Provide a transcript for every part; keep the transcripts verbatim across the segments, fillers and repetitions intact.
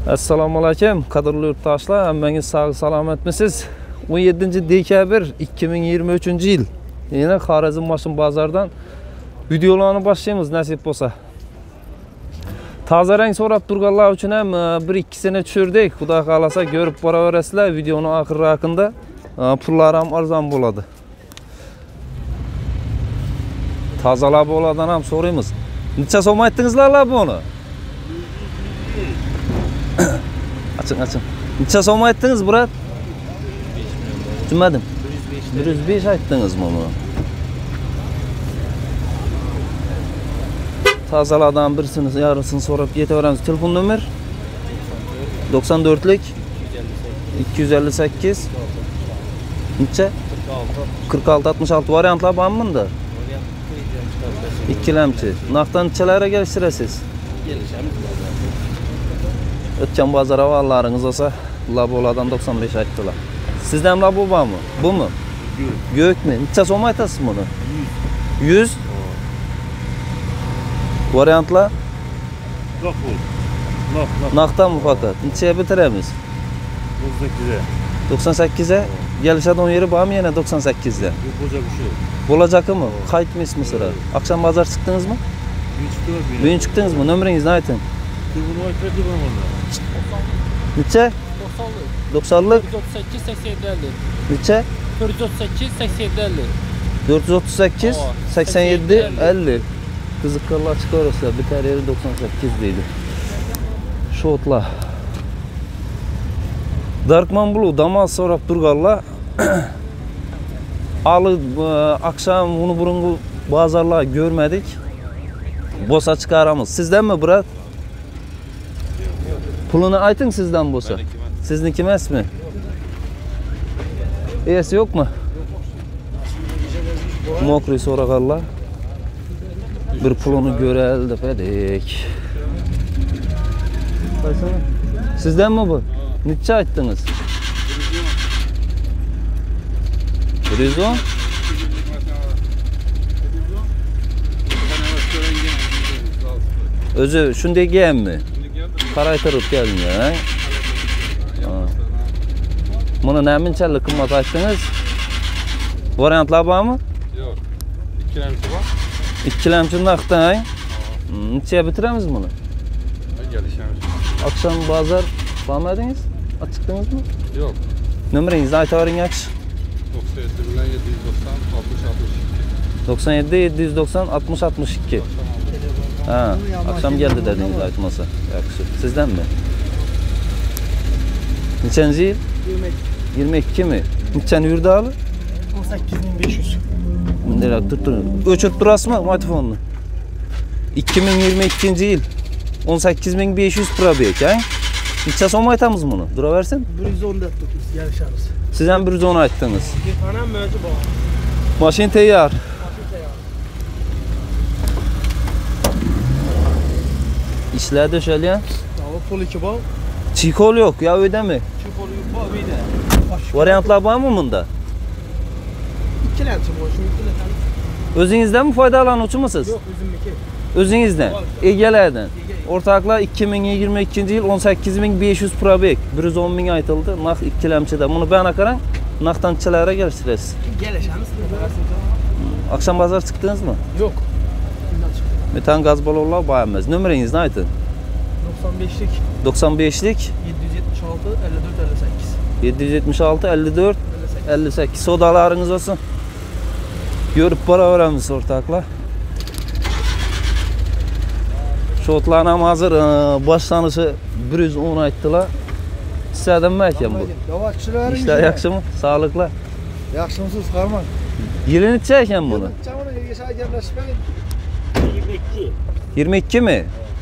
Assalomu alaykum, qadrli yurtdoshlar, hammangiz sog' salomatmisiz? o'n yedinchi dekabr ikki ming yigirma uchinchi yil. Yana Xorazm mashin bozoridan videolarni boshlaymiz nasib bo'lsa. Toza rang so'rab turganlar uchun ham bir ikkisini tushirdik. Xudo xolasa ko'rib boraverasizlar. Videoning oxir raqamida pullar ham arzon bo'ladi. Tozalar bo'ladan ham so'raymiz. Necha so'm aytdingizlar buni? Açın açın. Necha so'm aytdingiz, Murat? Tushunmadim. bir yuz besh aytdingiz bunu. Tozalardan birisini, yarısını so'rab ketaveramiz. Telefon nomer doksan to'rtlik ikki yuz ellik sakkiz necha? qirq olti altmış olti variantlar bormi bunda? Ikkilamchi. Naqdan nechalarga kelishtirasiz? O'tgan bozor avallaringiz olsa, labolardan doksan besh aytdilar. Sizda ham labo bormi? Bumi? Yo'qmi? Necha so'm aytasiz buni? yuz. Variantlar? Naqdan mı fakat? Nechaga bitiramiz? doksan sakkize. Gelişadigan yeri bormi yana doksan sakkizda? Bo'lajaqmi? Qaytmaysizmi sizlar? Akşam bozor chiqdingizmi? Bugun chiqdingizmi? Nomeringizni ayting. Necha? doksanlik dört yüz otuz sekiz seksen yedi elli. Necha? dört yüz otuz sekiz seksen yedi elli. dört yüz otuz sekiz seksen yedi elli. Qiziqqanlar chiqarsa bitar yeri doksan sakkiz deydi. Shotlar. Darkman Blue damas so'rab turganlar. Ali akşam uni burungi bozorlar görmedik. Bo'lsa chiqaramiz. Sizdanmi, Murat? Pulunu ayting sizdan bo'lsa. Sizniki emasmi? Es yo'qmi? Mokri so'raganlar. Bir pulunu görelim dedik. Sizdanmi bu? Necha aytdingiz? bir yuz o'n. O'zi shunday gelmi? Qaraytirib kelgan. Buni neminchalik qimmat aytdingiz? Variantlar bormi? Yo'q. Ikkilamchi bor. Ikkilamchi naqdan. Nechaga bitiramiz buni? Kelishamiz. Akşam bozor bormadingiz? Chiqdingizmi? Yo'q. Nomeringizni aytavering yaxshi. doksan yedi bilan yetti yuz doksan oltmish oltmish ikki. doksan yedi yetti yuz doksan oltmish oltmish ikki. Ha, akşam geldi dediniz aytmasa. Yaxshi. Sizdanmi? Nechanchi yil? yigirma ikki mi? Nechani yurdi hali? on sakkiz ming besh yuz. Bunday turib. O'chirib turasizmi mobilni? ikki ming yigirma ikkinchi yil o'n sakkiz ming besh yuz probek, ha? Necha so'm aytamiz buni? Duraversin. bir yuz o'n deb turibsiz, yarashamiz. Siz ham bir yuz o'n aytdingiz. Anam mo'ji bor. Mashin tayyor. İşlerde şöyle ya. Tamam, pul iki bol. Çikol yok ya, öyle mi? Çikol yok, bol öyle. Variantlar var mı bunda? İkilemchi bor, shuni ikkilatam. O'zingizdan mi foydalanuvchi misiz? Yo'q, o'zimniki. O'zingizdan. Egalardan. O'rtoqlar ikki ming yigirma ikkinchi yil o'n sakkiz ming besh yuz probek, bir yuz o'n ming aytildi. Naq ikkilamchida. Buni bana qarang, naqdan chilara kelishtirasiz. Kelishamiz. Akşam bozor chiqdingizmi? Yo'q. Metan gaz balonlar bor emas. Nomeringizni ayting. doksan beshlik doksan beshlik yetti yuz yetmish olti elli to'rt elli sakkiz. yetti yuz yetmish olti elli to'rt elli sakkiz. Sodalaringiz olsun. Görüp boraveramiz o'rtoqlar. Shotlar ham hozir boshlanishi bir yuz o'n aytdilar. Sizlardanmi ekan bu? Da'vatchilaringiz. İşler yaxshimi? Sog'liqlar. Yaxshimisiz, Qarman? Yili necha ekan buni? Chamani yasha gaplashmang. yigirma ikki. yigirma ikki mi?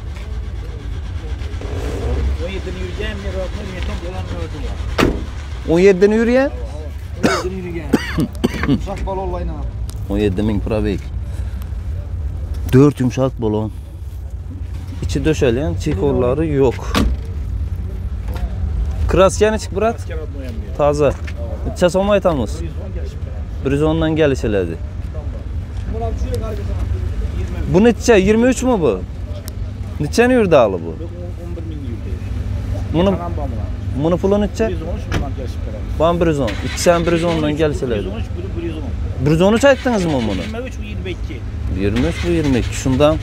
o'n yettini yurgan, men roqni meton bilan o'rdim. o'n yettini yurgan? o'n yettini yurgan. Yumshoq balonlayna. o'n yetti ming probek. dört yumshoq balon. İçi döşelyen, çikollari yok. Kraska neçik, Murat? Taze. Necha so'm aytamiz? bir yuz o'ndan gelişeledi. Bu necha? yigirma uch mi bu? Nechani yurdi hali bu? Bunu Tamam bamlar. bunu pulu neçe? bir yüz on üç bundan kesip veremiz. Bana bir yüz on. İkisinden bir yüz ondan gelseler. bir yüz on üç, biri bir yüz on. bir yüz on üç ayttınız mı bunu? yirmi üç, bu yirmi iki. yirmi üç bu yirmi iki. Şundan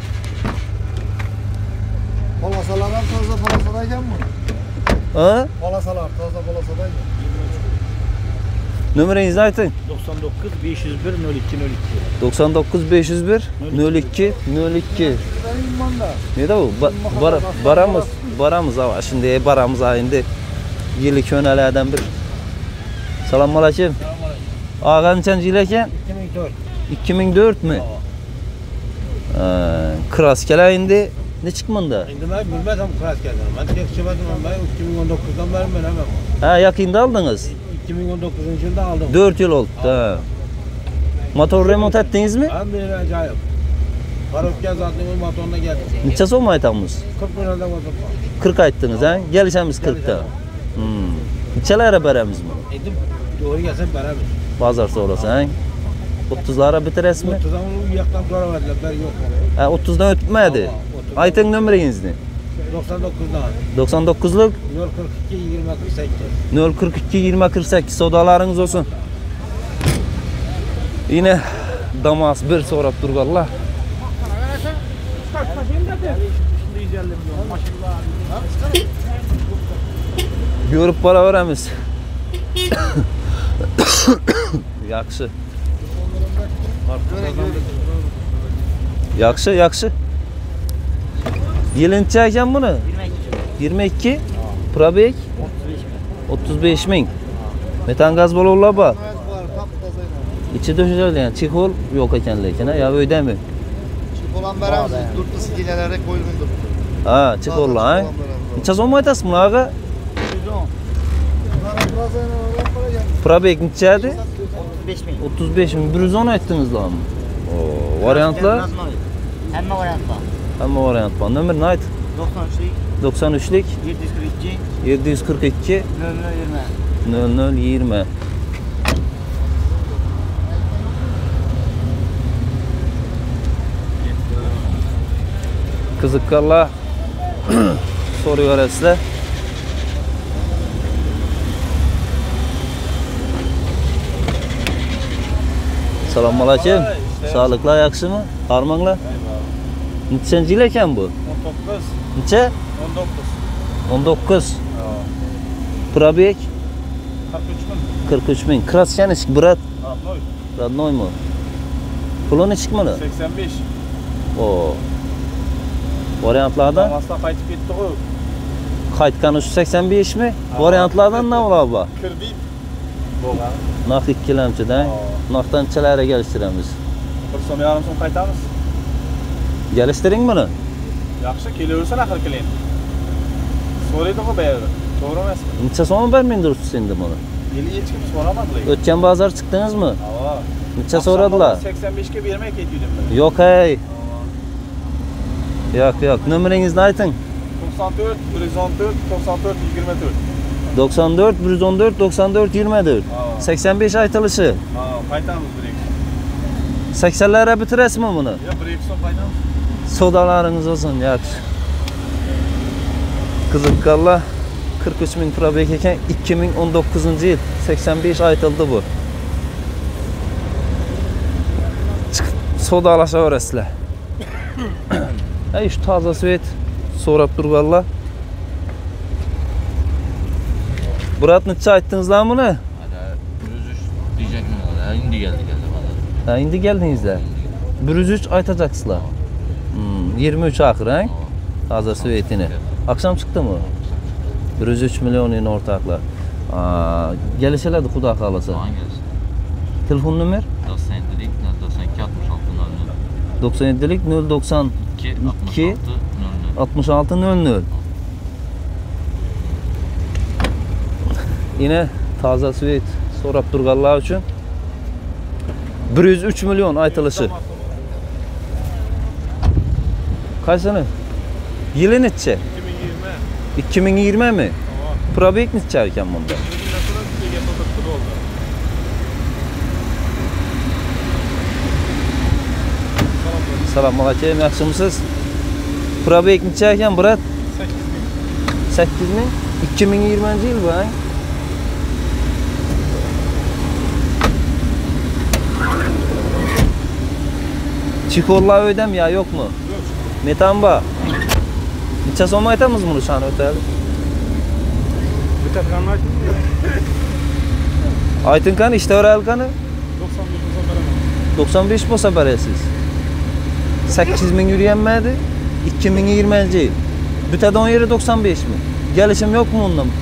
Palasalardan taze palasadayken mi? ha? Palasalar taze palasadayken. Numarayınızı aytın. doksan dokuz, beş yüz bir, nol iki, nol iki. doksan dokuz beş yüz bir nol iki nol iki. Benim imanda. Ne de bu? Ba bar baramız, baramız ama şimdi baramız ayında yıllık könelerden bir. Selamünaleyküm. Ağa neçenci yıl eken? iki bin dört. iki bin dört mü? Kras kela indi ne çıkmanda? Şimdi ben bilmezsem kras geldim. Ben tek çıkmadım ben iki bin on dokuzdan beri ben hemen. Ha yakında aldınız. iki bin on dokuzuncu yılda aldım. dört yıl oldu da. Motor remont ettiniz mi? Ben bir acayip. Parokya zaten o motoruna geldim. Neçe so'm aytamiz? kırk bin lirada motor. kırk ayttınız ha? Gelişemiz kırkta. Hmm. Neçelere beremiz mi? Edim doğru gelse beraber. Bazar sonrası ha? otuzlara bitiresiz mi? otuzdan onu yaktan sonra verdiler. Ben yok. Ha otuzdan ötmedi. Aytın numarayınızı. doksan dokuzdan. doksan dokuzluk nol kırk iki yirmi kırk sekiz. nol kırk iki yirmi kırk sekiz sodalarınız olsun. Yine Damas bir sorap durganlar. Görüp baraveramiz. Yaxşı. Yaxşı, yaxşı. Yılınca ekan bunu? yirmi iki. Probek? otuz beş ming. Metan gaz bolurlar ba? Evet var taptazayla. İçi döşeli yani çikol yok ekan lekin ha ya öyle mi? Çikolan veremiz. Durtlu sikinelere koyulgun durtlu. Ha çikollar ha. Neçe so'm aytasız buni ağa? Probek neçeydi? otuz beş bin. otuz beş ming. bir yüz on ayttınız lan. Oo, variantlar? Hamma variant var. Hamma variant var. Nomer ne ayt? doksan üçlük, doksan üçlük yetti yüz kırk iki, yedi yüz kırk iki nol nol yirmi. nol nol yirmi. Kızıklarla soruyorlar. Selamünaleyküm. Sağlıkla yaxşı mı? Harmanla. Neçenci yıl eken bu? on dokuz. Neçe? on dokuz. on dokuz. Probek kırk üç bin. kırk üç bin. Krasyan eşik brat. Radnoy. Radnoy mu? Pulun eşik mi? seksen beş. O. Variantlardan Damas'ta kayıtıp gitti o. qaytgan uch yuz sakson besh mi? Variantlardan ne olar bu? Kredit. Boğan. Naq ikkilamchidan. Naqdan chalari gelishtiramiz. Bir so'm yarım so'm qaytamiz. Gelishtiring buni. Yaxshi kelaversin axir klient. So'raydi ku bayag'i. To'g'ri emasmi? Necha so'm bermingdirsiz endi buni? Yili hech kim so'ramadilar. O'tgan bozor chiqdingizmi? Ha. Necha so'radilar? sakson beshga bermay ketdim ben. Yo'q hey. Yo'q, yo'q. Nomeringizni ayting. to'qson to'rt, bir yuz o'n to'rt, to'qson to'rt, yigirma to'rt. doksan dört bir yüz on dört doksan dört yirmi dört. Ha. sakson besh aytilishi. Ha, qaytamiz bir ikki. saksonlarga bitirasizmi buni? Ya bir ikki so'm qaytamiz. Sodalaringiz olsun yaxshi. Qiziqqanlar qirq uch ming probek ekan ikki ming o'n dokuzunchi yil sakson besh aytildi bu. Chiqib sodalashaverasizlar. Ay şu toza svet so'rab turganlar. Burat necha aytdingizlar buni? Hadi bir yüz üç diyecektim ona. Şimdi geldi geldi bana. Ha endi keldingizlar. bir yüz üç aytacaksızlar. Hmm, yirmi üç ahir ha? Toza svetini. Akşam çıktı mı? bir yüz üç milyon ortaklar. Aa, gelişeledi xudo xolasa. Soğan gelsin. Telefon nomer? doksan yedilik doksan iki altmış altı nol nol. doksan yedilik nol doksan iki altmış altı nol nol. altmış altı nol nol. Yine toza svet so'rab turganlar uchun bir yüz üç milyon aytilishi. Qaysini? Yili necha? ikki ming yigirma mi? Probek necha ekan bunda? Assalomu alaykum, yaxshimisiz? Probek necha ekan, brat? sakkiz ming ikki ming yigirmanchi yil bu. Çikollar ödem ya yok mu? Metan ba. Necha so'm aytamiz buni shani o'tali? Bitatganini aytdim. Ayting qani, ishtaverali qani? to'qson besh bo'lsa beraman. to'qson besh bo'lsa berasiz. sakkiz ming yurganmadi? ikki ming yigirmanchi yil. Butadan yeri to'qson besh ming. Gelişim yok mu ondan?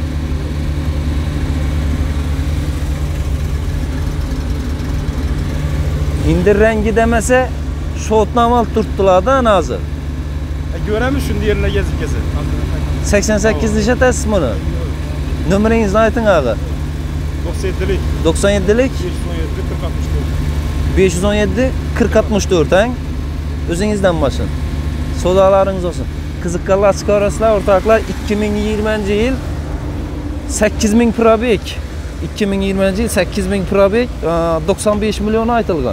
İndir rengi demese şotnamal turttulardan hazır. E, göremiz şimdi yerine gezip gezip. seksen sekiz işletesiz bunu. Numarayınızı aytın ağa. doksan yedilik. doksan yedilik. besh yuz o'n yetti qirq altmış dört han. Özünüzden başın. Sodalarınız olsun. Kızıkkallar çıkarasılar ortaklar ikki ming yigirmanchi yil sakkiz ming probek. ikki ming yigirmanchi yil sakkiz ming probek, to'qson besh milyon aytılgan.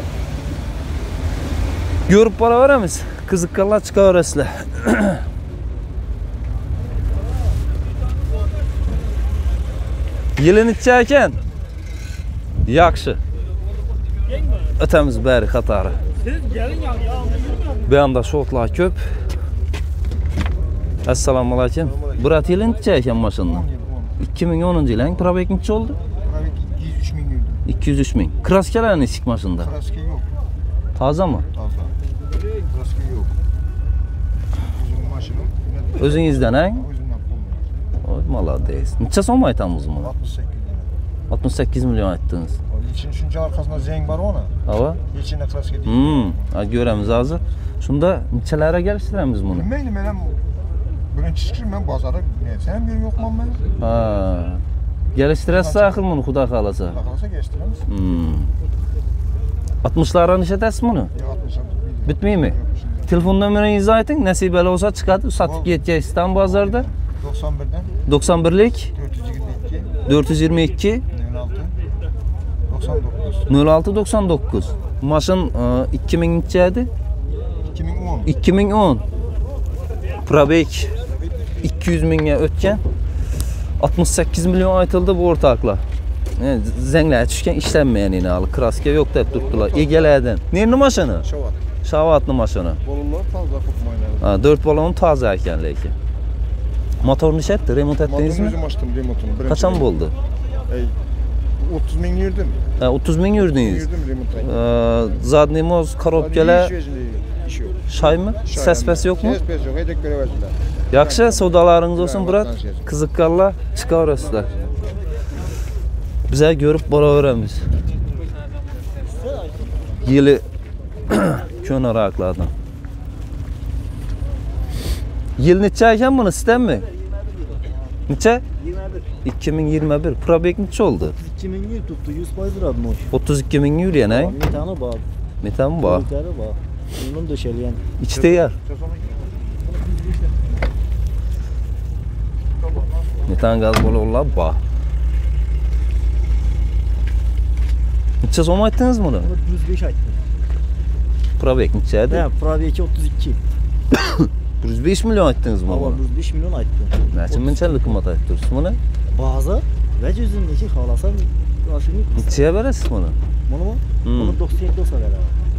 Görüp boraveramiz. Kızıkkallar çıkarasılar. Yili necha ekan? Yaxshi. Ötemiz bari qatori. Siz gelin ya. Bu yanda shotlar ko'p. Assalomu alaykum. Burat yili necha ekan mashinani? ikki ming o'ninchi yil probek necha oldu? ikki yuz uch ming yurdi. ikki yuz uch ming. Kraskalar nechik mashinada? Kraska yok. Toza mı? Toza. Kraska yok. Bizim maşinam. O'zingizdan ha? O'zimdan qo'llayman. Oy, malades. Necha so'm aytamiz buni? altmış sekiz lira. altmış sekiz milyon aytdingiz. İçin shuncha orqasida zeng bor ona. Hava? Yechini kraska deydi. Hmm, ha ko'ramiz hozir. Shunda nechalari kelishtiramiz buni? Bilmaydi, men ham birinchi chiqishim, men bozorda sen bir yo'qman men. Ha. Kelishtirasiz axir buni, xudo xolasa. Xohlasa kelishtiramiz. Hmm. altmışlardan ishlatasiz buni? Yo'q, altmış. Bitmaymi? Telefon nomeringizni ayting, nasibali bo'lsa chiqadi, sotib ketgaysizdan bozorda. doksan birdan doksan birlik dört yüz yirmi iki dört yüz yirmi iki nol altı doksan dokuz nol altı doksan dokuz. Maşın ikki ming necha edi? ikki ming o'n ikki ming o'n. Probek ikki yuz mingga o'tgan. altmış sekiz milyon aytıldı bu ortaklar. Yani zengler tushgan ishlanmagan yine hali. Kraska yo'q deb turibdilar. Egalardan. Nerni mashina? Shavat. Shavatni mashina. Bolalar toza qo'ymaylar. Ha, dört balon toza ekan lekin. Motor nishatdi, remont etdingizmi? Motorni o'zim ochdim remotini. birinchi Qachon remont. bo'ldi? Ey, o'ttiz ming yurdim. Ha, o'ttiz ming yurdingiz. Yurdim remontga. Zadniy moz, korobkalar, ish yo'q. shaymi? Sespes yo'qmi? Sespes yo'q, haydab ko'raversinlar. Yaxshi, savdolaringiz olsun Burat. Qiziqqanlar chiqaverasizlar. Bize görüp boraveramiz. Yili ko'naroqlardan. Yil necha ekan buni, sizdanmi? Necha? ikki ming yigirma bir. Probek necha oldu? ikki ming yil tuttu, yuz foiz yuradi mosh. o'ttiz ikki ming yurgan, ha? Metani bor. Metan bor. Metani bor. Bunun döşelgan. İchta yer. Metan gaz bolalar bor. Necha so'm aytdingiz buni? yuz besh aytdim. Probek necha edi? Ha, probeki otuz iki. yuz besh milyon aytdingiz buni. Avval yuz besh milyon aytdim. Necha bunchalik qimmat aytdingiz buni? Bazı ve cüzündeki halasam aşını Nechaga berasiz buni? bunu mu? Hmm. Bunu doksan yedi olsa verir.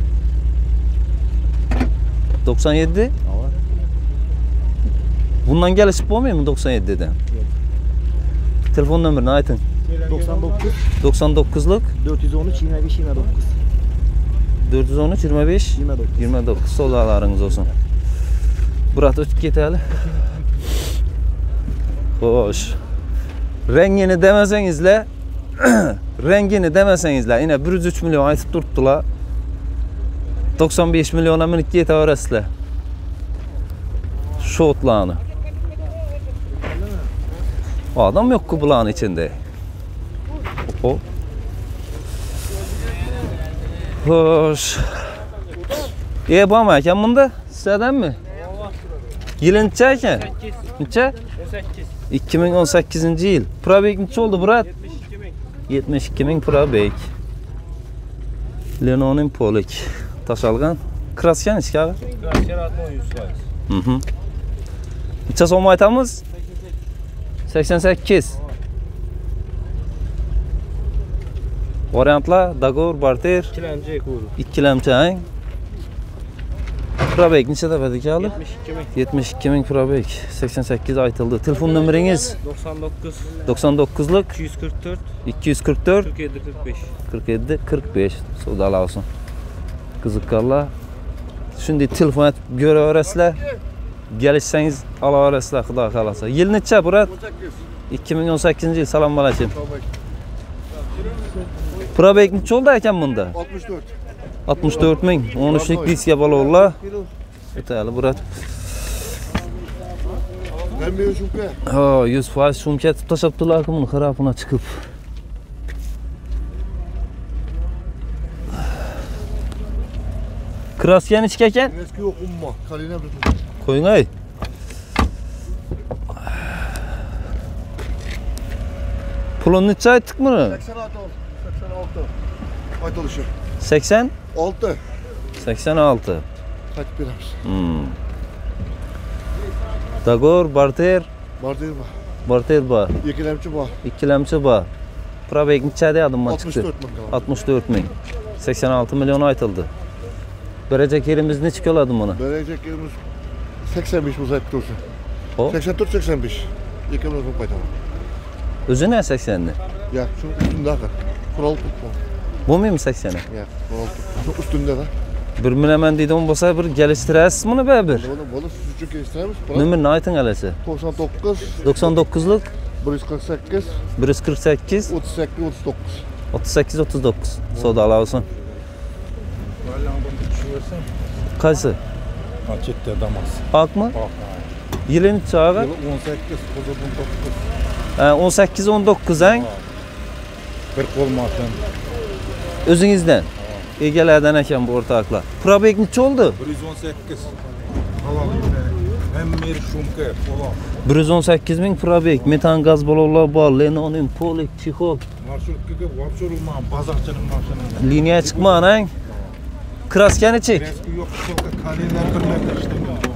doksan yedi? Avval. Bundan gelişip olmuyor mu doksan yedi'den? Telefon numarini aytın. doksan dokuz doksan dokuzluk dört yüz on üç yirmi beş yirmi dokuz. dört yüz on üç yirmi beş yirmi dokuz. yirmi dokuz solalarınız olsun. Burat ötüp keteli. Hoş. Rengini demesenizle rengini demesenizle yine bir yüz üç milyon aytıp durttular. doksan beş milyona minip yetaverasizlar. Şotlarını. O adam yok ki bulanın içinde. O. Hoş. İyi bağım ekan bunda? Sizden mi? Yılın necha ekan? Necha? ikki ming o'n sakkizinchi yil. Probek necha oldu Burat? yetmish ikki ming probek. Lenonin Polik. Taşalgan. Kraska necha? Kraska yüz foiz. Hı hı. Necha so'm aytamiz? sakson sakkiz. Variantlar Dagor, Barter. ikkilamchi ko'ru. ikkilamchi hang. Probek necha tepadi ki alı? yetmish ikki ming. yetmish ikki ming probek. sakson sakkiz aytıldı. Telefon numaranız? doksan dokuz. doksan dokuzluk ikki yuz qirq to'rt. ikki yuz qirq to'rt qirq yedi qirq besh. qirq yedi qirq besh. Savdolar olsun. Qiziqqanlar shunday telefon etib ko'raverasizlar. Kelishsangiz olaverasizlar, xudo xolasa. Yil necha, Burat? ikki ming o'n sakkizinchi yil. Assalomu alaykum. Probek necha oldu ekan bunda? altmış dört. altmış dört ming. on üçlük disk balolar. O'tali Burat. Ben bir şumka. Ha, yüz foiz shumka etib tashabdilar ki buni xarapına chiqib. Kraska nechga ekan? Eski yok umma. Kaline bir. Qo'ying ay. Pulun necha aytdik buni? seksen altı oldu. seksen altı. Kaç alışı? sakson? altı. sakson olti. Kaç biraz? Hmm. Dagor, Barter, Var değil mi? Barter bor. İkilemçi var. ikkilamchi bor. Probek necha dedim altmış chiqdi? dört bin. altmış dört ming. sakson olti milyon aytıldı. Berəcək yerimiz neçə oladı bunu? Verecek yerimiz seksen beş bu zayıf dursun. O? seksen dört seksen beş. İki milyon paytan. Özü nə səksənli? Ya şu üstünde akar. Kural tutma. Bu muyum səksənə? Ya kural tutma. Şu üstünde de. Bir minə mən dedim bolsa bir gəlişdirəsiz bunu bə bir. Bunu bunu sucuk istemiş. Nömrəni aytın eləsə. doksan dokuz. doksan dokuzluq bir yüz kırk sekiz. bir yüz qirq sakkiz otuz sekiz otuz dokuz. otuz sakkiz otuz dokuz. Savdolar olsun. Qaysı? Açıkta damas. Ak mı? Bak. Yılı neçə ağa? Yılı on sekiz, kuzu on dokuz. Ha, on sakkiz on dokuz hang. Bir kol maşın. Özünüzdən. Egelərdən ekan bu ortaqlar. Probek neçə oldu? bir yüz on sekiz. Halal yine. Hem bir şumka falan. bir yüz on sakkiz ming probek. Metan gaz balonlar bor. Lenonin, polik, çixol. Marşrutkaga vapşurulman, bazarçının maşınında. Liniya chiqman hang. Kraska neçə? Eski yok, şoka kaleler kırmakta işte.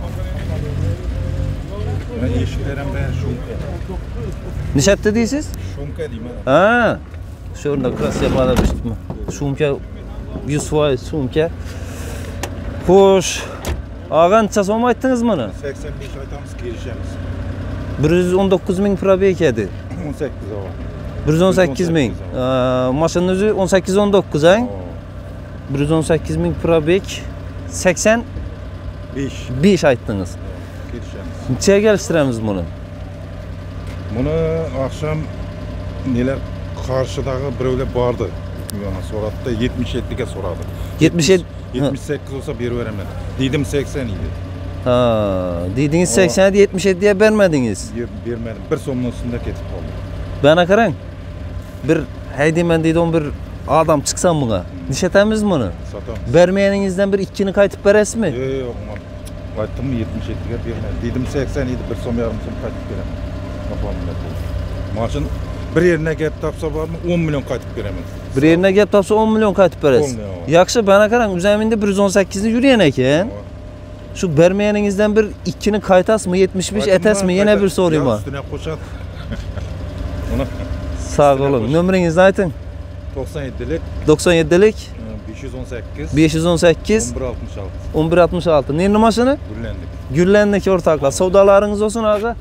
Ben yeşillerim ben şumka. Neçətdə deysiz? Şumka diyeyim ben. Ha. Şurada kraska bana düşdümü. Şumka yüz foiz şumka. Xo'sh. Ağa neçə so'm aytdingiz buni? seksen beş aytamız gelişemiz. bir yüz on dokuz ming probek edi. on sekiz o var. bir yüz on sakkiz ming. Maşının özü on sakkiz on dokuz hang. bir yüz on sakkiz ming probek. sakson beş besh aytdingiz. gelişemiz. Neçəyə gəlişdirəmiz bunu? Bunu akşam neler karşıdağı biröyle vardı. Yana soradı da yetmiş yediye soradı. yetmiş yedi. yetmiş sekiz olsa bir veremedi. Dedim seksen idi. Ha, dediniz sakson yetmiş yediye vermediniz. Bir, vermedim. Bir somun üstünde ketip oldu. Bana qarang. Bir haydayman dedim bir adam çıksam buna. Neşetemiz bunu? Satamız. Vermeyeningizden bir ikkini qaytib berasizmi? Yok yok. Baktım mı yetmiş yediye vermedi. Dedim seksen idi. Bir som yarım som qaytib veremedi. Kafamda. Maşın bir yerine gelip tapsa var mı on milyon qaytib veremedi. Bir yerine gelip tapsa on milyon qaytib berasiz. Olmuyor. Yaxşı, bana qarang, üzerinde bir yüz on sekiz ni yürüyen ekan. Şu vermeyeningizden bir ikkini qaytasmı, yetmiş besh etasmı? Yine bir sorayım ha. Üstüne koşat. Ona Sağ olun. Nömrenizi aytın. doksan yedilik doksan yedilik beş yüz on sekiz besh yuz o'n sakkiz on bir altmış altı o'n bir altmış olti. Nerede maşını? Güllendik. Güllendik ortaklar. Savdalarınız olsun ağa.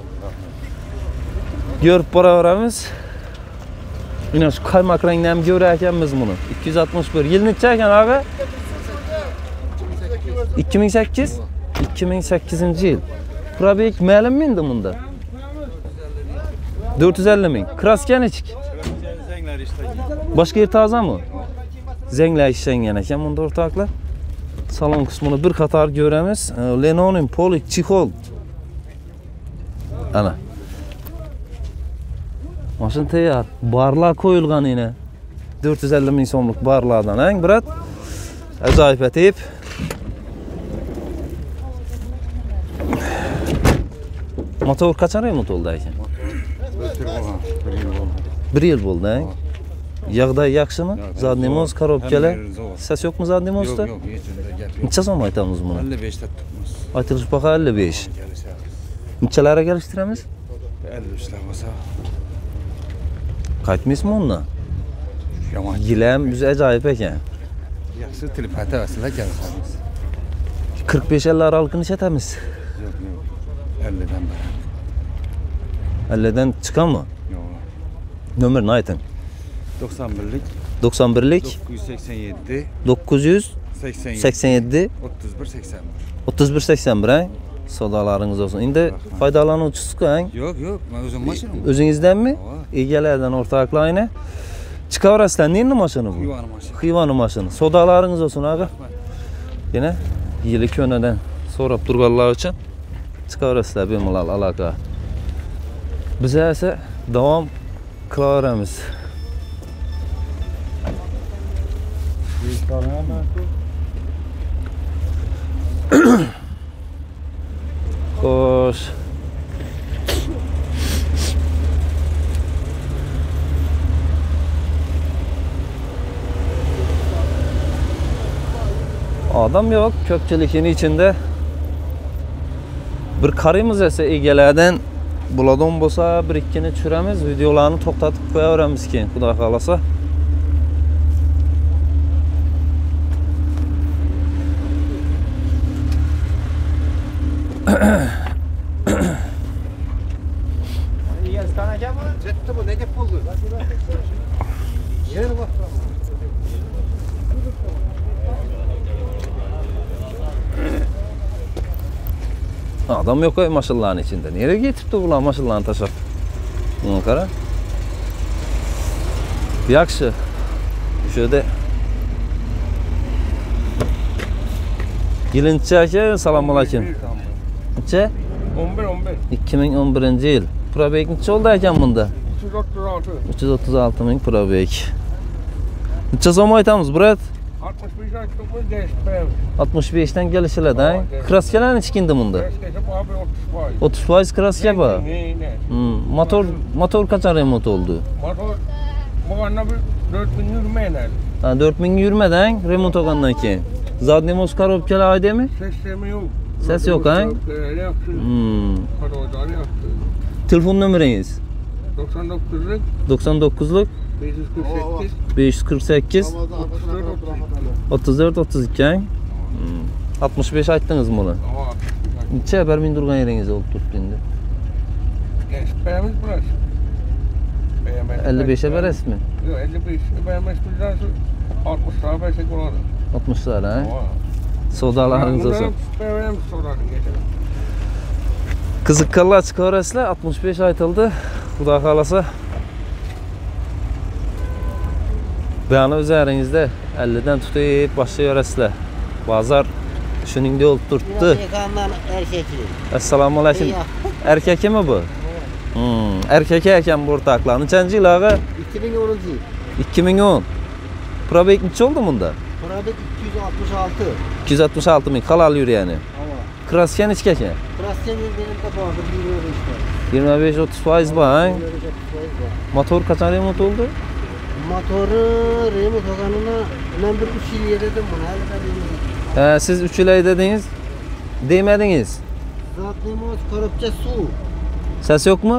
Görüp boraveramiz. Yine şu kaymak rengini hem görərkenmiz bunu. ikki yuz altmış bir. Yıl neçə ekan ağa? ikki ming sakkiz? ikki ming sakkizinchi yil. Probek ma'lum miydi bunda? dört yüz elli ming. Kraska nechik? Zengler işte. Başka yer taze mı? Zengler işlengen ekan bunda ortaklar. Salon kısmını bir qator göremiz. Lenonin, polik, çixol. Ana. Maşın tayyor. Barlar koyulgan yine. dört yüz elli ming so'mlik barlardan hang Burat. Ajoyib etib. Motor qachon remont oldu ekan? bir yil bo'ldi hang. Yağda yaxshimi? Zadniy moz, korobkalar. Ses yok mu zadniy mozda? Yok yok, yetinde gap yok. Necha so'm aytamiz buni? elli besh ta tutmiz. Aytilish baho elli besh. Nechalarga kelishtiramiz? elli üçler olsa. Qaytmaysizmi undan? Yaman. Yilem biz acayip ekan. Yaxshi tilpata vasila kelsangiz. qirq besh elli araligini sotamiz. Yo'q, yo'q. ellidan baland. ellidan chiqadimi? Yo'q. Nomerini ayting. doksan birlik doksan birlik dokuz yüz seksen yedi dokuz yüz seksen yedi seksen yedi otuz bir seksen bir. o'ttiz bir sakson bir ha? Savdolaringiz olsun. Endi foydalanuvchisiz-ku ha? Yo'q, yo'q. Men o'zim mashinam. O'zingizdanmi? Ova. Egalardan o'rtoqlarni. Chiqaverasizlar, neni mashina bu? Xivani mashina. Xivani mashina. Savdolaringiz olsun aga. Yana yili ko'nadan so'rab turganlar uchun chiqaverasizlar bemalol aloqa. Biz esa davom qilaveramiz. Xo'sh. Adam yok, ko'pchilikning içinde. Bir qaraymiz esa egalardan bo'ladigan bo'lsa, bir ikkini tushiramiz, videolarni to'xtatib qo'yaveramiz keyin, xudo xolasa. Zetdi bu, ne gep oldu? Yerini bak. Adam yok o maşınların içinde. Nereye getirdi bular maşınlarını taşıp? Buna qara. Yaxşı. Şöyle Yılınca aka, salamu alaykum. Necha? on bir on bir. ikki ming o'n birinchi yil. Probek necha oldi ekan bunda? uch yuz o'ttiz olti. uch yuz o'ttiz olti ming probek. Necha so'm aytamiz, brat? altmış beş aytdik, değiştirib. altmış beshdan kelishiladi, ha? Kraskalar necha kindi bunda? Kraskasi abi otuz foiz. o'ttiz foiz kraska bor. Ne, ne? Hmm, motor motor qancha remont oldu? Motor bug'anna bir dört bin yurmaydi. Ha, dört ming yurmadan remont olgandan keyin. Zadniy mos korobkalar oydimi? Sistemi yok. Ses yok, ha? Yaptı. Hmm. Karodan yaptı. Telefon numarangiz? doksan dokuzluk doksan dokuzluk beş yüz kırk sekiz besh yuz qirq sakkiz otuz dört otuz iki. o'ttiz to'rt o'ttiz ikki. Hmm. altmış besh aytdingiz buni. Ama Necha bermin turgan yeringiz olib turibdi endi? Geçmemiz burası. elli beshga berasizmi? Yok elli beş. Beğenmez bizden altmış lira versek olur. oltmishlar ha? Ama. Savdolaringiz olsun. Beğenmez soranı geçelim. Qiziqqanlar chiqaverasizlar, altmış besh aytildi. Xudo xolasa. Buni o'zlaringizda ellidan tutib boshlayverasizlar. Bozor shuningdek olib turibdi. Assalomu alaykum. Erkakmi bu? Hmm, erkak ekan bu o'rtoqlar. Nechanchi yil og'a? ikki ming o'ninchi yil. ikki ming o'n. Probek necha oldi bunda? Probek ikki yuz oltmish olti. ikki yuz oltmish olti ming halol yurgani. Kraska necha ekan? Kraskam menimda bor, yigirma besh bor. yigirma besh o'ttiz foiz bor, ha? yigirma besh o'ttiz foiz bor. Motor qachon remont oldi? Motori remont olganini men bir uch yil yedim buni, hali remont. Ha, siz uch yil dedingiz. Demadingiz. Zatlimos korobcha suv. Ses yo'qmi?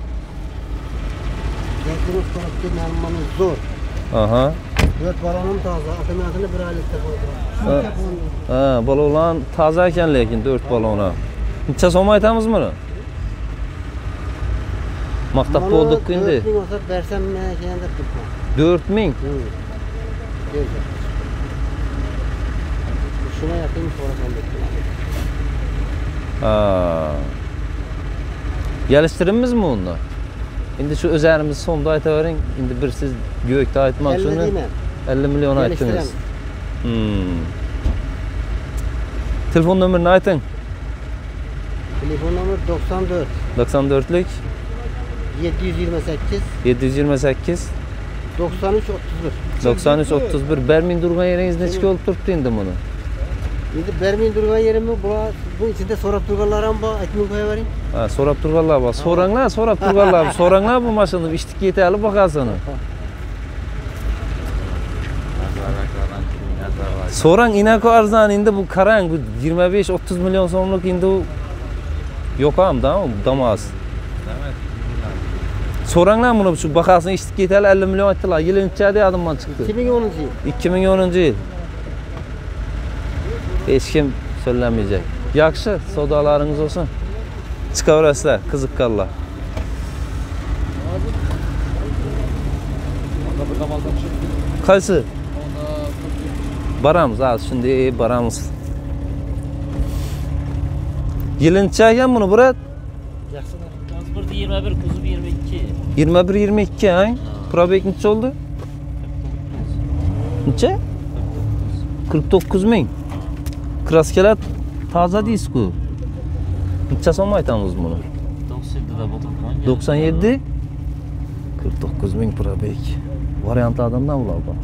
Zatlimos korobcha narmani zo'r. Aha. dört balonim toza, avtomatini bir oylikda qo'ydim. Ha, balonlar toza ekan lekin dört balona. Necha so'm aytamiz buni? Maqtab bo'ldik endi. dört ming olsa bersam men keyin deb turibman. dört ming. Shuna yaqin so'rasam deb. Ha. Geliştirimizmi unda? Endi shu o'zlarimiz so'mda aytavering, endi bir siz go'ykda aytmoqchini elli million aytdingiz. Hmm. Telefon nomerini ayting. Telefon nomer doksan dört doksan dörtlik yetti yuz yigirma sakkiz yetti yuz yigirma sakkiz doksan üç otuz bir. doksan üç otuz bir. Bermin turgan yeringiz necha olib turibdi endi buni? Endi bermin turgan yerimni bu bu ichida so'rab turganlar ham bor, aytmay qo'yavering. Ha, so'rab turganlar bor. So'ranglar, so'rab turganlar. So'ranglar bu mashinani ishtikka yetali bahosini. So'rang inako arzon endi bu qarang, bu yigirma besh o'ttiz million so'mlik endi u yo'q hamda, bu Damas. So'ranglar buni shu bahosini eshitib ketali elli million aytdilar. Yili necha dedim men chiqdi. ikki ming o'ninchi yil. ikki ming o'ninchi yil. Hech kim so'zlamayacak. Yaxshi, savdolaringiz olsun. Chiqaverasizlar, qiziqqanlar. Qaysi? Baramiz, hozir shunday baramiz. Yilincha ekan buni, brat. Transporti yigirma bir, kuzov yigirma ikki. yigirma bir yigirma ikki, ha? Probek necha oldu? Necha? qirq to'qqiz ming. Kraskalar toza deysiz-ku. Necha so'm aytamiz buni? to'qson yettida bo'lgan. doksan yetti. qirq to'qqiz ming probek. Variantlardan ne bular bu?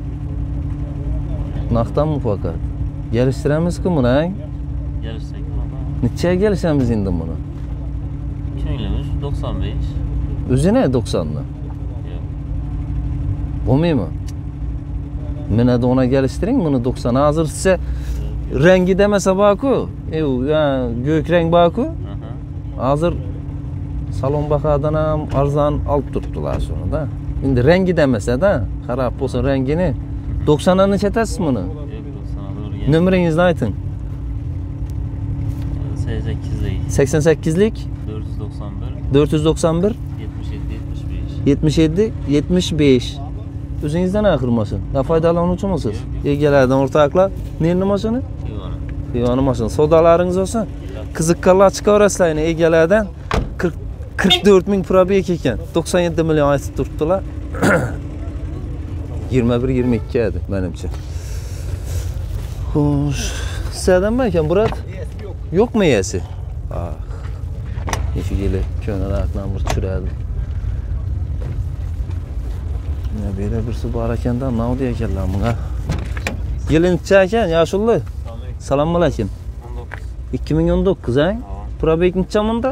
Naqdan mı fakat? Geliştiremiz-ku buni, ha? Gelişsek. Necha gelişamiz endi buni? Ko'nglimiz doksan besh. O'zine doksanni. Yo'q. Bo'lmaymi? Meni de ona geliştiring buni doksan. Hozir size rengi demese baku, e yani gök renk baku. Hozir salon bakadan ham arzon olib turibdilar shuni da. Endi rengi demese de, qarab bo'lsin rengini. doksandan necha aytasiz buni? Yo'q, doksan o'rgan. Nomeringizni ayting. sakson sakkizlik. sakson sakkizlik dört yüz doksan bir. dört yüz doksan bir yetmish yetti yetmish besh. yetmish yetti yetmish besh. O'zingizdan akhirmasin. Ya foydalanuvchimisiz? Egalardan o'rtoqlar, neni mashina? Xiyona. Xiyona mashina. Savdolaringiz olsun. Qiziqqanlar chiqaverasizlar, yine egalardan qirq qirq to'rt ming probek ekan. doksan yetti million aytib turibdilar. yigirma bir yigirma ikki edi menimcha. Xo'sh, sizdan ekan Murat? Yo'qmi yesi? Ah. Nechuk yili ko'nalakdan bir tushiradi. Ne böyle birisi bor ekanda, nima deya ekanlar bunga? Yili necha ekan, Yoshulli? Assalomu alaykum. o'n to'qqiz. ikki ming o'n to'qqiz, ha? Probek necha bunda?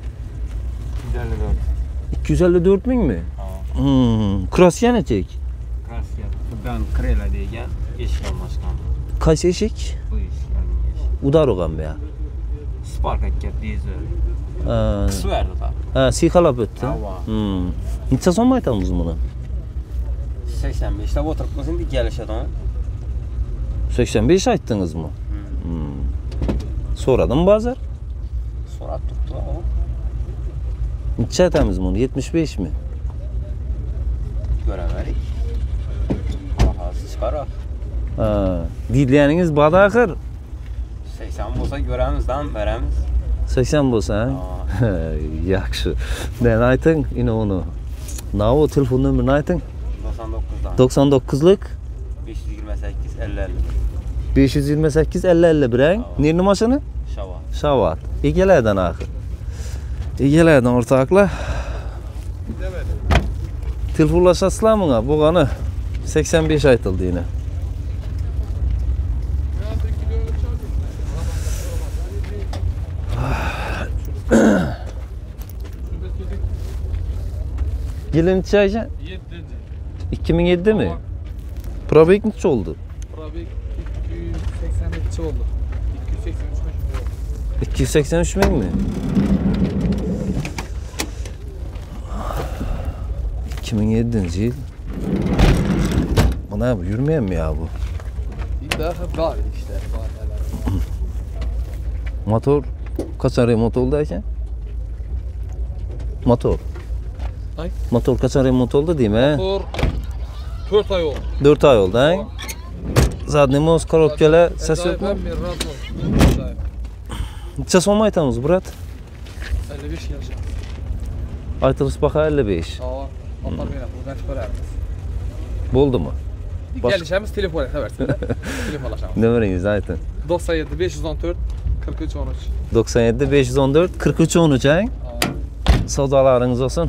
ikki yuz ellik to'rt ming mi? Hmm, Cross'ya nechek? Krasiya. Bundan Krela degan eshik almashgan. Qaysi eshik? Bu eshik. Udaro'g'anmi ya? Spark akkat dizel. Ha, Qisverdi ta. ha, siyqalab o'tdi. Hava. Hmm. Necha so'm aytamiz buni? sakson besh ta o'tiribmiz endi kelishadi. sakson besh aytdingizmi? Hmm. So'radim ba'zir. So'rab turibdi u. Necha aytamiz buni? yetmish besh mi? Ko'raverik. Bahasi chiqaroq. Ha, deydiganingiz bor axir. sakson bo'lsa ko'ramizdan beramiz. sakson bo'lsa, ha? Yaxshi. Men ayting, ina uni. Navo telefon nomerini ayting. doksan to'qqizdan. doksan to'qqizlik besh yuz yigirma sakkiz ellik ellik. besh yuz yigirma sakkiz ellik ellik bir, ha? Nerni mashina? Shava. Shavat. Egalardan axir. Egalardan o'rtoqlar. Telefonlashasizlar bunga, bo'lgani sakson besh aytildi yine. Yili necha ekan? yettinchi. ikki ming yetti mi? Probek necha oldu? Probek ikki yuz sakson ikki oldu. ikki yuz sakson uch ming. ikki yuz sakson uch ming mi? ikki ming yettinchi yil. Buna bu yürümeyen mi ya bu? Daha var işte. Motor kaçan remont oldu ekan? Motor. Ay? Motor kaçan remont oldu diyeyim he? Motor dört ay oldu. dört ay oldu he? Zadniy moz, korobkalar, ses yok mu? Ben bir rahat ol. Necha so'm aytamiz, Murat? elli besh yaşa. Aytirish baqa elli besh. Aa, apar meni buradan chiqaramiz. Bo'ldimi? Bosh- Kelishamiz telefon xabarsizlar. Telefonlashamiz. Nomeringizni ayting. doksan yetti besh yuz o'n to'rt qirq uch o'n uch. doksan yetti besh yuz o'n to'rt qirq uch o'n uch ha? Savdolaringiz olsun.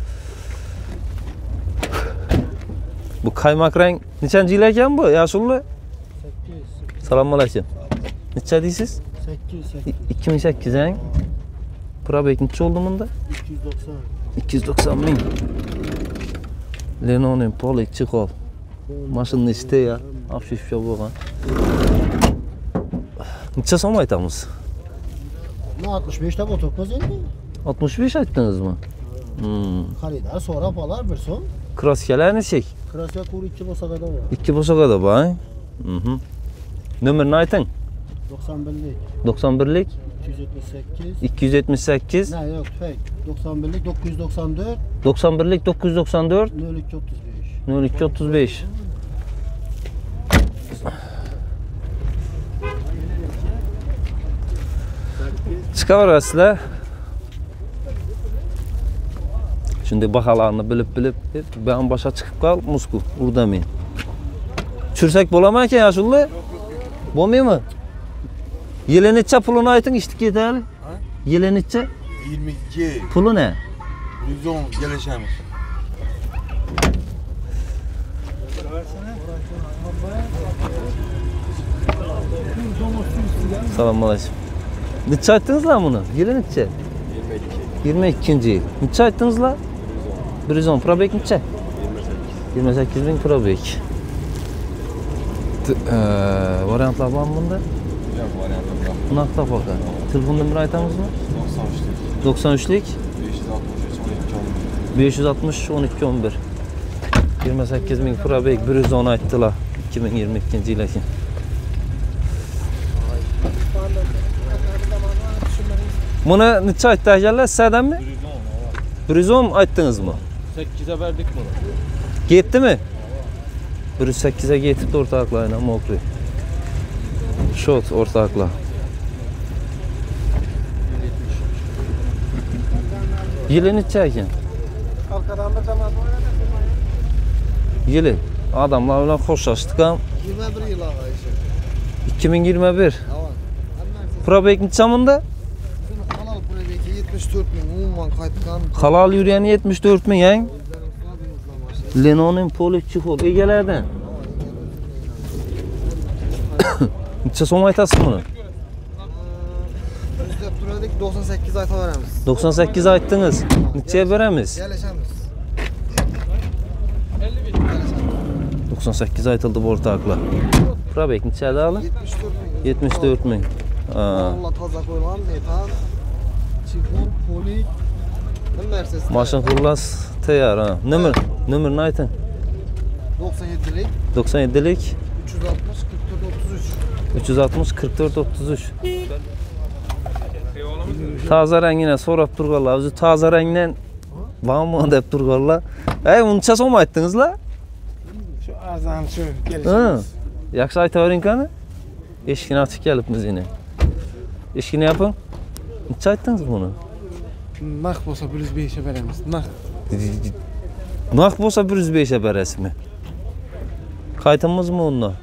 Bu qaymoq rang nechanchi yil ekan bu? Yoshulli? sakkiz yuz. Assalomu alaykum. Necha deysiz? sakkiz yuz sakkiz. ikki ming sakkiz ha? Probek necha oldu bunda? ikki yuz dokson. ikki yuz dokson ming. Leno'ning polik chiqol. Mashinani ishte ya. Afshishcha bo'lgan. Necha so'm aytamiz? Ne altmış beş tabi otobüs endi. oltmish besh aytdingizmi? Hmm. Xaridor so'rab olar bir so'm. Krosskalar nechik? Krossga kur ikki bo'lsa-da bor. ikki bo'lsa-da bor. Mhm. Nomerini ayting. to'qson birlik to'qson birlik ikki yuz yetmish sakkiz. ikki yuz yetmish sakkiz Ne yok tüfek. to'qson birlik dokuz yüz doksan dört. to'qson birlik dokuz yuz dokson dört nol ikki o'ttiz besh. nol ikki o'ttiz besh. Chiqaverasizlar. Shunday baholarni bilib bilib, ben boshqa chiqib qol, musku urdamen. Tushirsak bo'ladimi aka, Yashulli? Bo'lmaymi? Yili necha pulini ayting, ishni ketadi. Yili necha? yigirma ikki. Puli ne? yuz o'n kelishamiz. Assalomu alaykum. Necha aytdingizlar buni? Yili necha? yigirma ikkinchi yil. Necha aytdingizlar? bir yuz o'n probek necha? yigirma sakkiz ming probek. Variantlar bormi bunda? Yo'q, variantlar yo'q. Bunaqa bo'lgan. Telefon nomerini aytamizmi? to'qson uchlik. to'qson uchlik besh yuz oltmish o'n ikki o'n bir. besh yuz oltmish o'n ikki o'n bir. yigirma sakkiz ming probek bir yuz o'n aytdilar. ikki ming yigirma ikkinchi yil ekan. Buni necha aytdi ekanlar? Sizlardanmi? bir yuz o'n aytdingizmi? sakkize verdik bunu. Yetdimi? bir yuz sakkize yetibdi o'rtoqlar, aynan mokri. Shot o'rtoqlar. Yili necha ekan? Arkadan bir zaman var. Yili. Adamlar bilan xo'shlashdik ham. yigirma bir yıl ağayışı. ikki ming yigirma bir. Tamam. Probek necha bunda? Şunu halal probeki yetmiş dört bin umuman qaytgan. Halal yurgani yetmish to'rt ming, yang. Lenonin Polish chexol egalardan. Necha so'm aytasiz buni? Yüzde duradik doksan sekiz ayta veremiz. to'qson sakkiz aytdingiz. Nechaga beramiz? Gelişemiz. to'qson sakkiz aytildi bu o'rtoqlar. Probek necha hali? yetmiş dört bin. yetmish to'rt ming. Ha. Allah toza koyulan metan. Çiğdem, polik. Ne Mercedes? Maşın xullas tayyor, ha. Nomer, nomerini ayting. doksan yedilik. to'qson yedilik üç yüz altmış kırk dört otuz üç. uch yuz oltmish qirq to'rt o'ttiz uch. Toza rangini so'rab turganlar, o'zi toza rangdan bormi deb turganlar. Ey, uncha so'm aytdingizlar? Şu arzan şu Ha. gelişimiz. Yaxshi aytavering qani? Eshikni ochib kelibmiz yine. Eshikni yoping. Necha aytdingiz buni? Naq bo'lsa bir yuz besh beramiz. Naq. Naq bo'lsa bir yuz besh berasizmi? Qaytamizmi undan?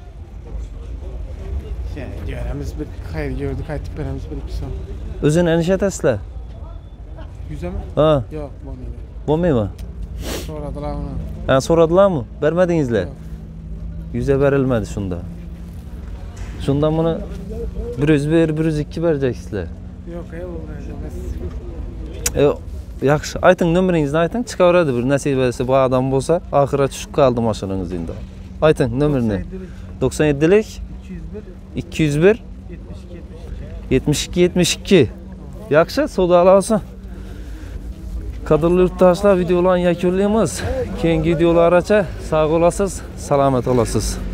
Ya göremiz bir hayır gördük qaytib beramiz bir iki so'm. O'zini nishatasizlar? yüze mi? Ha, Yo'q, bo'lmaydi. bo'lmaymi? So'radilar uni. Ha, so'radilarmi? Bermadingizlar? Yüze verilmedi şunda. Şundan bunu bir yüz bir, bir yüz iki vereceksizler. Yo'q, ey bo'lmaydi. E, yaxshi, ayting nomeringizni ayting, chiqaveradi bir nasibasi bu adam bo'lsa, oxira tushib qoldi mashinangiz endi. Ayting nomerini. to'qson yedilik ikki yuz bir yetmish ikki yetmish ikki. Yaxshi, savdolar olsin. Qadrli yurtdoshlar, videolarni yakunlaymiz. Keyingi videolargacha sog' bo'lasiz, salomat bo'lasiz.